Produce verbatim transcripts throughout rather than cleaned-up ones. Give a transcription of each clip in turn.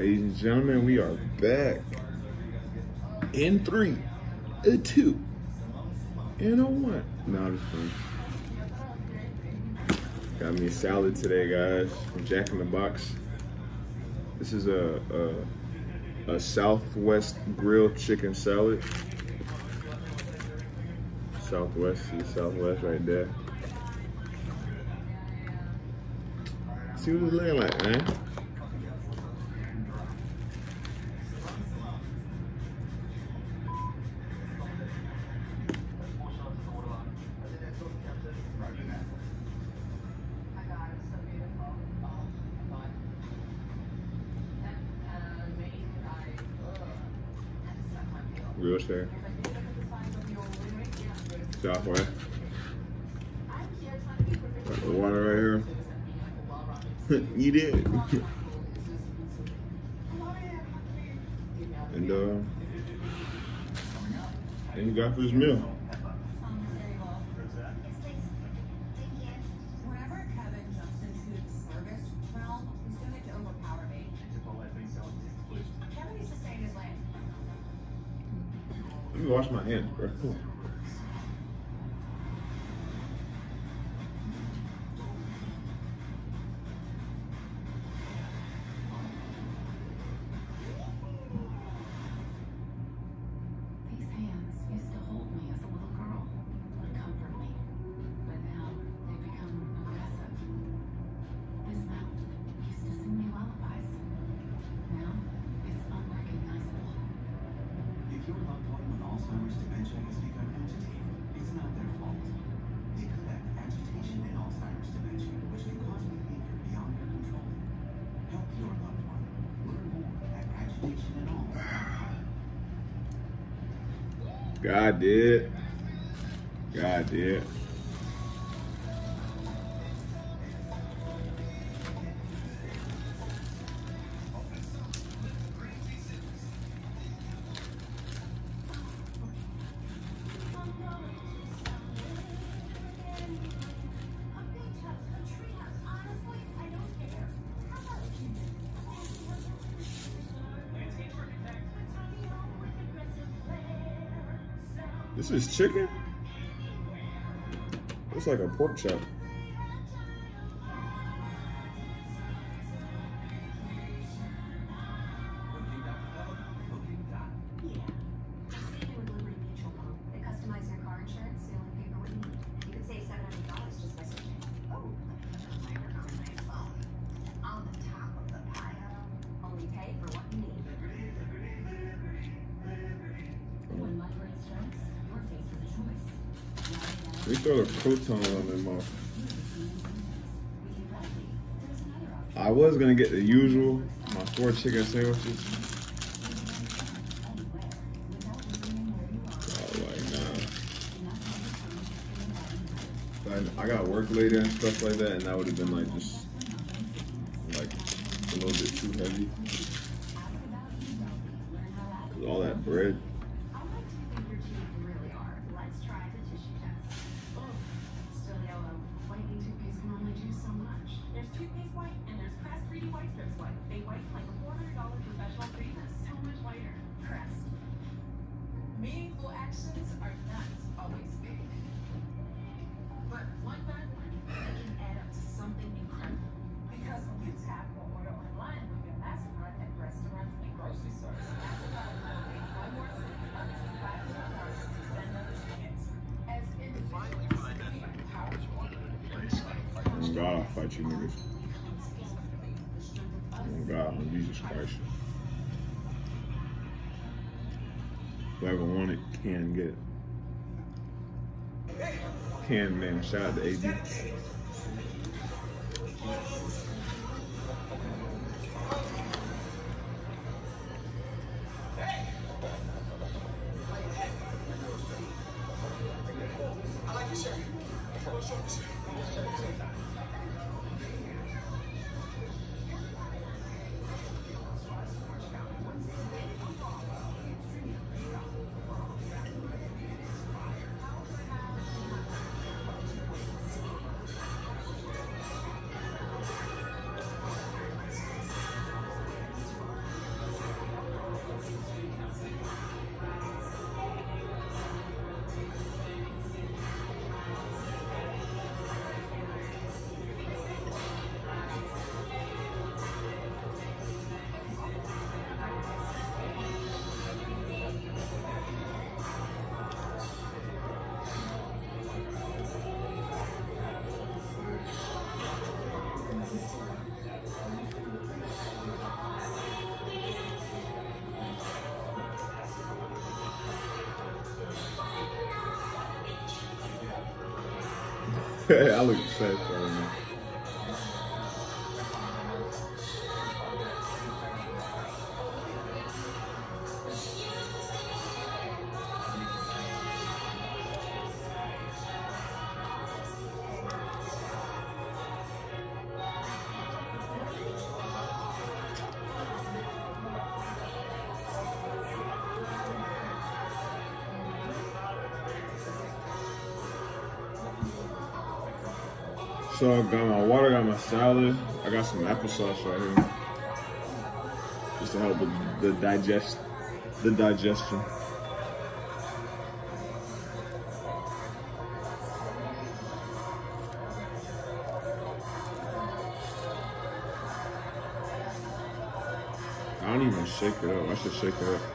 Ladies and gentlemen, we are back in three, a two, and a one. No, I'm just kidding. Got me a salad today, guys, from Jack in the Box. This is a, a, a Southwest grilled chicken salad. Southwest, see Southwest right there. See what it's looking like, man. Real share. Southwest. Got the water right here. Eat it. And uh, and you got for this meal. Let me wash my hands, bro. These hands used to hold me as a little girl, would comfort me, but now they've become aggressive. This mouth used to sing me lullabies. Now it's unrecognizable. If your loved one with Alzheimer's dementia has become agitated, it's not their fault. They could have agitation and Alzheimer's dementia, which can cause behavior beyond their control. Help your loved one. Learn more at agitation and all. God did. God did. This is chicken? Looks like a pork chop. They throw the crouton on their mouth. I was gonna get the usual, my four chicken sandwiches. Oh, like, nah. I got work later and stuff like that, and that would have been like just like a little bit too heavy. Cause all that bread. Meaningful actions are not always big, but one by one, they can add up to something incredible. Because when you tap or order online with your MasterCard at restaurants and grocery stores, MasterCard will make one more city up to five hundred dollars to spend on tickets. As individuals, we are powerful. Oh God, I'll fight you niggas. Oh God, oh Jesus Christ. Whoever want it can get it. Can, man. Shout out to A D. I look sad for him. So I got my water, got my salad. I got some applesauce right here, just to help with the digest, the digestion. I don't even shake it up. I should shake it up.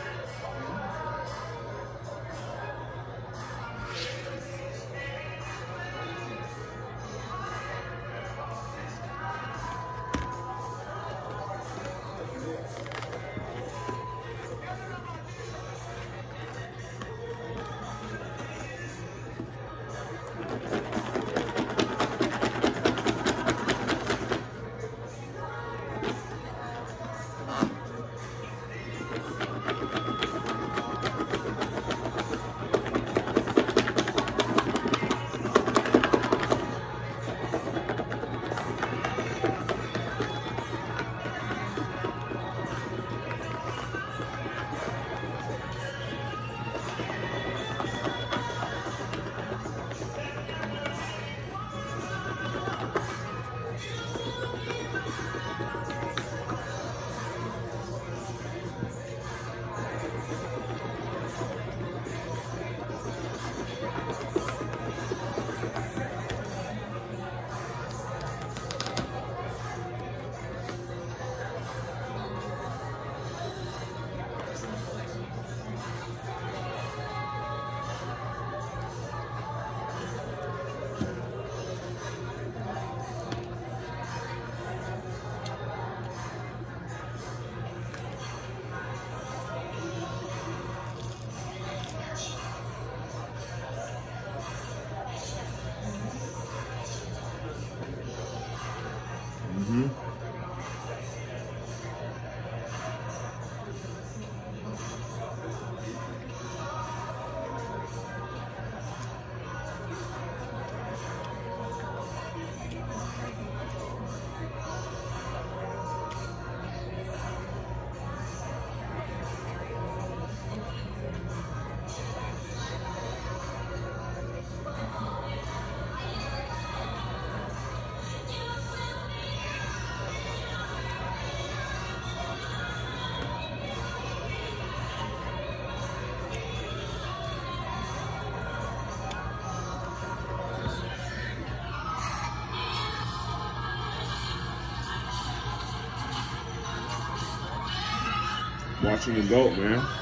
Mm-hmm. Watching the goat, man.